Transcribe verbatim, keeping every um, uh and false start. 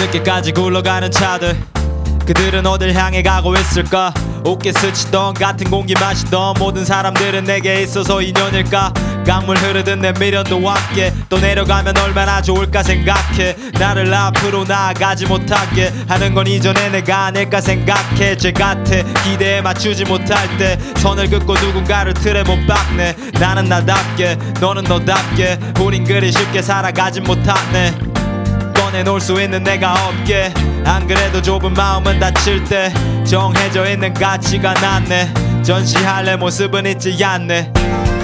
밤늦게까지 굴러가는 차들, 그들은 어딜 향해 가고 있을까? 옷게 스치던 같은 공기 마시던 모든 사람들은 내게 있어서 인연일까? 강물 흐르듯 내 미련도 함께 또 내려가면 얼마나 좋을까 생각해. 나를 앞으로 나아가지 못하게 하는 건 이전에 내가 아닐까 생각해. 죄 같아 기대에 맞추지 못할 때 선을 긋고 누군가를 틀에 못 박네. 나는 나답게 너는 너답게 우린 그리 쉽게 살아가진 못하네. 꺼내놓을 수 있는 내가 없게 안 그래도 좁은 마음은 닫힐 때 정해져 있는 가치가 낫네. 전시할 내 모습은 있지 않네.